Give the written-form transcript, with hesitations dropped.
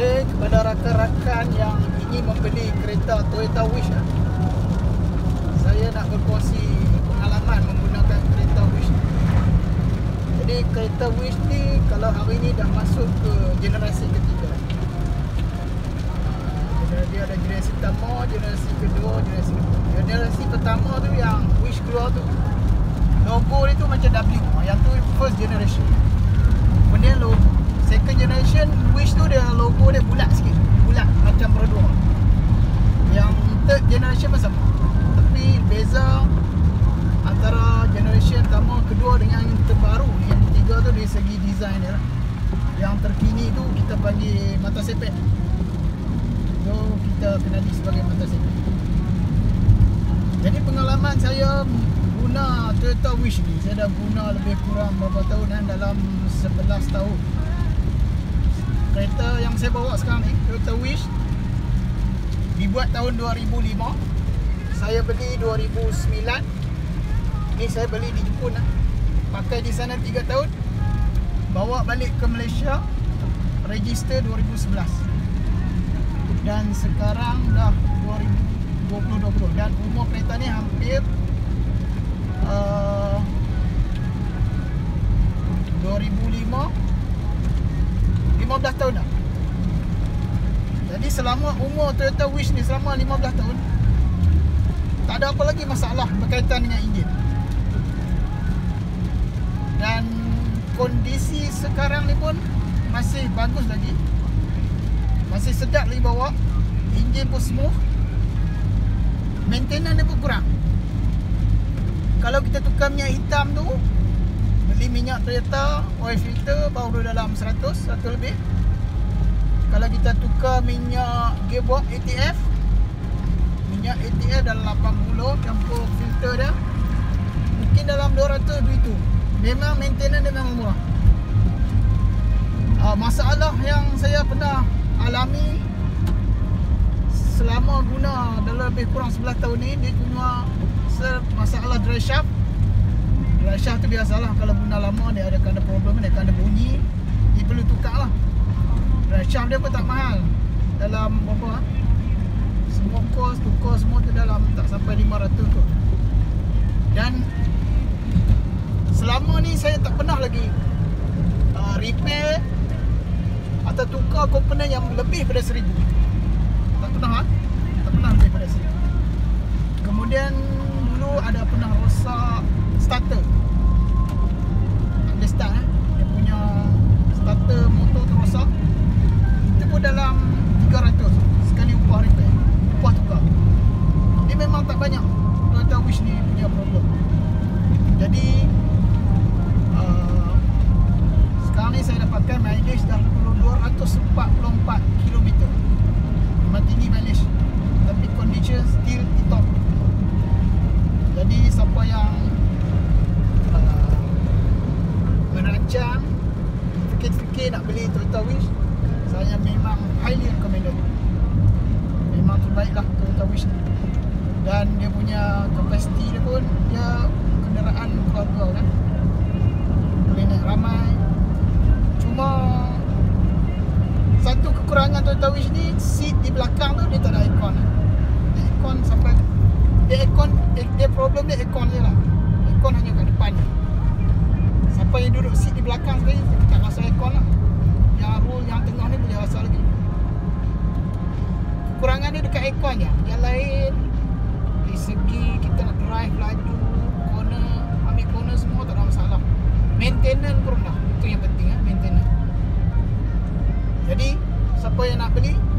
Okey, kepada rakan-rakan yang ingin membeli kereta Toyota Wish, saya nak berkongsi pengalaman menggunakan kereta Wish. Jadi kereta Wish ni kalau hari ni dah masuk ke generasi ketiga. Dia ada generasi pertama, generasi kedua, generasi kedua. Generasi pertama tu yang Wish keluar tu, logo dia tu macam W. Yang tu first generation. Kemudian logo second generation Wish tu dia logo dia bulat sikit, bulat macam berdua. Yang third generation pun sama, tapi beza antara generation pertama, kedua dengan yang terbaru, yang ketiga tu dari segi design dia lah. Yang terkini tu kita panggil mata sepet, tu kita kenali sebagai mata sepet. Jadi pengalaman saya guna Toyota Wish ni, saya dah guna lebih kurang berapa tahun, dalam 11 tahun. Kereta yang saya bawa sekarang ni, Toyota Wish, dibuat tahun 2005. Saya beli 2009. Ni saya beli di Jepun lah. Pakai di sana 3 tahun. Bawa balik ke Malaysia, register 2011. Dan sekarang dah 2020. Dan umur kereta ni hampir 2005, 15 tahun dah. Jadi selama umur Toyota Wish ni, selama 15 tahun, tak ada apa lagi masalah berkaitan dengan enjin. Dan kondisi sekarang ni pun masih bagus lagi, masih sedap lagi bawa. Enjin pun smooth, maintenance dia pun kurang. Kalau kita tukar minyak hitam tu, beli minyak Toyota, oil filter baru dalam 100 lebih. Kalau kita tukar minyak gearbox ATF, minyak ATF dalam 80, campur filter dia, mungkin dalam 200 begitu. Memang maintenance dia memang murah. Masalah yang saya pernah alami selama guna dalam lebih kurang 11 tahun ni, dia cuma masalah dry shaft. Dry shaft tu biasalah, kalau guna lama dia ada problem, dia akan ada bunyi, dia perlu tukar lah. Dry shaft dia pun tak mahal, dalam berapa, semua kos, tukar semua tu dalam tak sampai 500 kot. Dan selama ni saya tak pernah lagi repair atau tukar komponen yang lebih pada 1000. Tak pernah, tak pernah lebih pada 1000. Kemudian dulu ada pernah rosak starter, tak boleh start, dia punya starter motor tu rosak. Itu pun dalam 300 sekali upah repair, upah tukar. Dia memang tak banyak Toyota Wish ni punya problem. Jadi sekarang ni saya dapatkan mileage dah 244 km. Memang tinggi mileage, tapi condition still tip-top. Jadi siapa yang merancang, fikir-fikir nak beli Toyota Wish, saya memang highly recommended. Memang terbaik lah Toyota Wish ni. Dan dia punya kapasiti dia pun, dia kenderaan keluarga kan, boleh naik ramai. Cuma satu kekurangan Toyota Wish ni, seat di belakang tu dia tak ada aircon. Aircon sampai dia problem dia aircon je lah. Aircon hanya kat depan je. Siapa yang duduk seat di belakang sekali tak rasa aircon lah. Yang roll yang tengah ni boleh rasa lagi. Kekurangan dia dekat aircon je. Yang lain dari segi kita nak drive laju, ambil corner semua tak ada masalah. Maintenance pun rendah. Itu yang penting, maintenance. Jadi siapa yang nak beli,